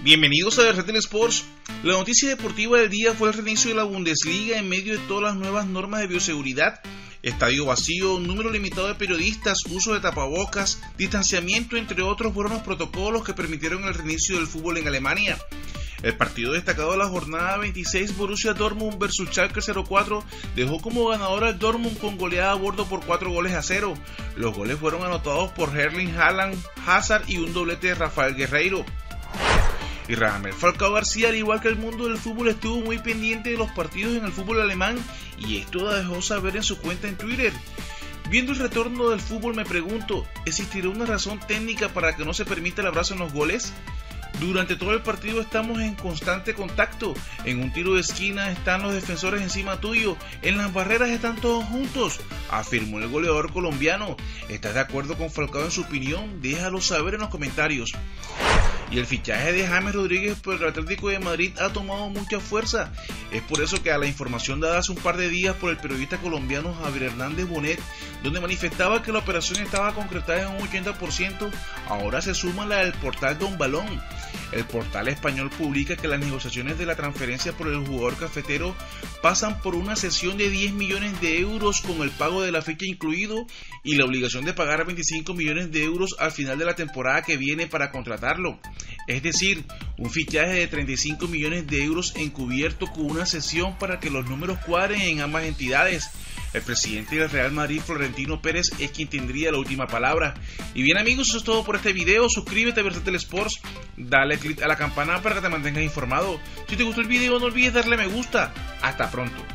Bienvenidos a Versátil Sports. La noticia deportiva del día fue el reinicio de la Bundesliga en medio de todas las nuevas normas de bioseguridad. Estadio vacío, número limitado de periodistas, uso de tapabocas, distanciamiento, entre otros, fueron los protocolos que permitieron el reinicio del fútbol en Alemania. El partido destacado de la jornada 26, Borussia Dortmund vs Schalke 04, dejó como ganador al Dortmund con goleada a bordo por 4-0. Los goles fueron anotados por Erling Haaland, Hazard y un doblete de Rafael Guerreiro. Y Radamel Falcao García, al igual que el mundo del fútbol, estuvo muy pendiente de los partidos en el fútbol alemán y esto lo dejó saber en su cuenta en Twitter. Viendo el retorno del fútbol me pregunto, ¿existirá una razón técnica para que no se permita el abrazo en los goles? Durante todo el partido estamos en constante contacto, en un tiro de esquina están los defensores encima tuyo, en las barreras están todos juntos, afirmó el goleador colombiano. ¿Estás de acuerdo con Falcao en su opinión? Déjalo saber en los comentarios. Y el fichaje de James Rodríguez por el Atlético de Madrid ha tomado mucha fuerza. Es por eso que a la información dada hace un par de días por el periodista colombiano Javier Hernández Bonet, donde manifestaba que la operación estaba concretada en un 80%, ahora se suma la del portal Don Balón. El portal español publica que las negociaciones de la transferencia por el jugador cafetero pasan por una cesión de 10 millones de euros con el pago de la ficha incluido y la obligación de pagar 25 millones de euros al final de la temporada que viene para contratarlo. Es decir, un fichaje de 35 millones de euros encubierto con una cesión para que los números cuadren en ambas entidades. El presidente del Real Madrid, Florentino Pérez, es quien tendría la última palabra. Y bien amigos, eso es todo por este video. Suscríbete a Versátil Sports, dale click a la campana para que te mantengas informado. Si te gustó el video no olvides darle me gusta. Hasta pronto.